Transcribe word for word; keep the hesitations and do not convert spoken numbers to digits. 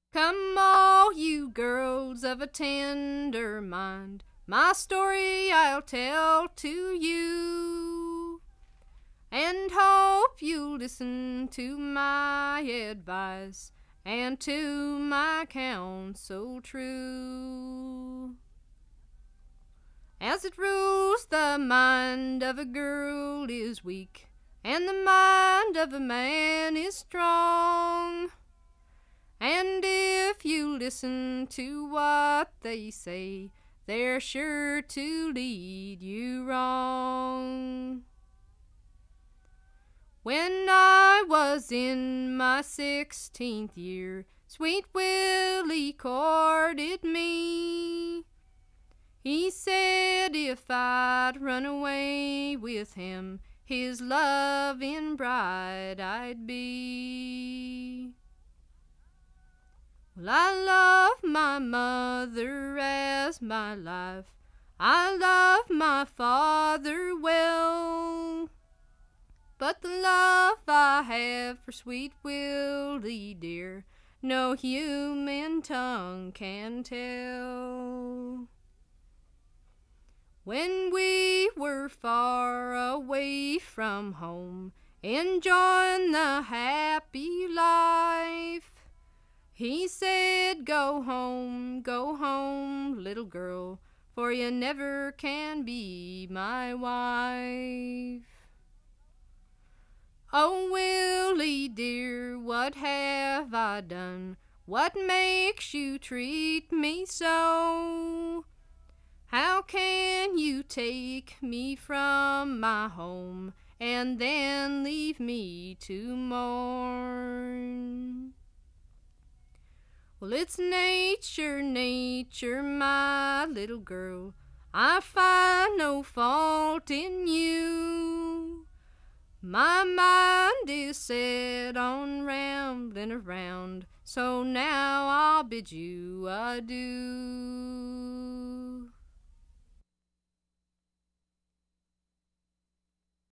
Come all you girls of a tender mind, my story I'll tell to you, and hope you listen to my advice and to my counsel true. As it rules, the mind of a girl is weak, and the mind of a man is strong. And if you listen to what they say, they're sure to lead you wrong. When I was in my sixteenth year, sweet Willie courted me. He said if I'd run away with him, his loving bride I'd be. Well, I love my mother as my life. I love my father well. But the love I have for sweet Willie dear, no human tongue can tell. When we were far away from home, enjoying the happy life, he said, go home, go home, little girl, for you never can be my wife. Oh, Willie dear, what have I done? What makes you treat me so? How can you take me from my home and then leave me to mourn? Well, it's nature, nature, my little girl. I find no fault in you. My mind is set on rambling around, so now I'll bid you adieu.